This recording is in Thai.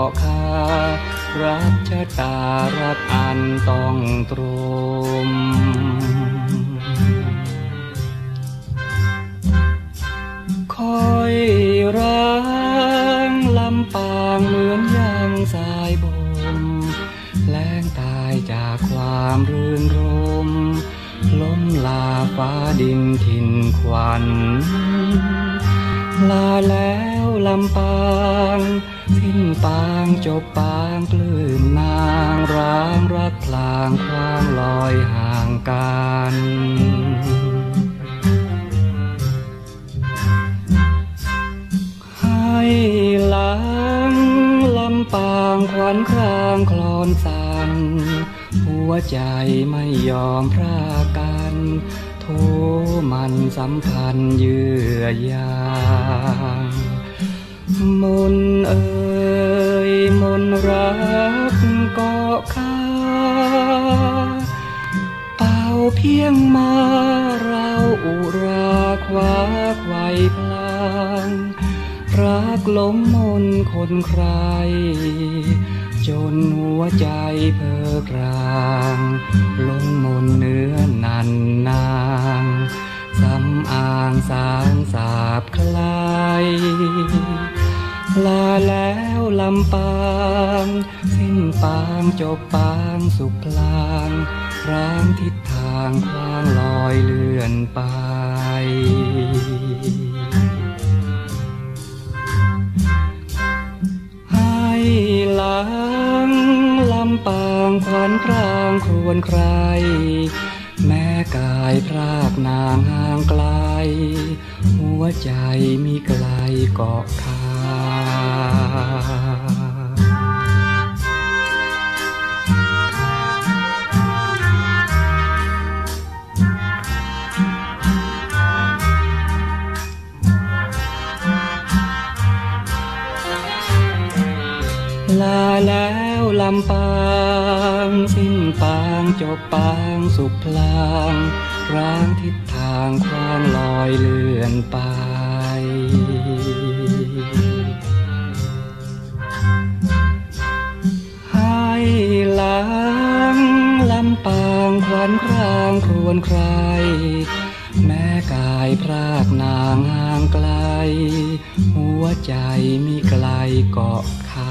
ะคารักชะตารักอันต้องตรมคอยร้างลำปางเหมือนยางสายบมแล้งตายจากความรื่นรมล้มลาฟ้าดินถิ่นขวัญลาแล้วลำปางสิ้นปางจบปางกลืนนางร้างรักพลางความลอยห่างกันให้หลังลำปางขวัญครางคลอนสั่นหัวใจไม่ยอมพรากกันโทมันสัมพันธ์เยื่อยางมนเอ่ยมนรักเกาะคาเป่าเพียงมาเราอุราคว้าไขว่พลางรักหลงมนคนใครจนหัวใจเพิกรางลงมนเนื้อนันนางสำอางสางสาบคลายลาแล้วลำปางสิ้นปางจบปางสุขพลางร้างทิศทางคว้างลอยเลื่อนไปให้หลังลำปางขวัญครางครวญใครแม้กายพรากนางห่างไกลหัวใจมีไกลเกาะคาลาแล้วลำปางสิ้นปางจบปางสุขพลางร้างทิศทางคว้างลอยเลื่อนไปให้หลังลำปางขวัญครางครวญใครแม้กายพรากนางห่างไกลหัวใจมิไกลเกาะคา